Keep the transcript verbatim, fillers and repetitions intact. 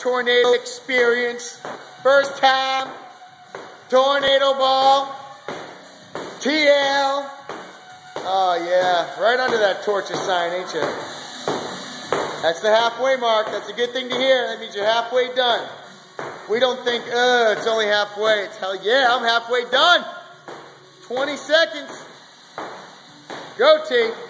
tornado experience. First time, tornado ball, T L. Oh yeah, right under that torture sign, ain't you? That's the halfway mark. That's a good thing to hear. That means you're halfway done. We don't think, uh, it's only halfway. It's hell yeah, I'm halfway done. twenty seconds. Go, T.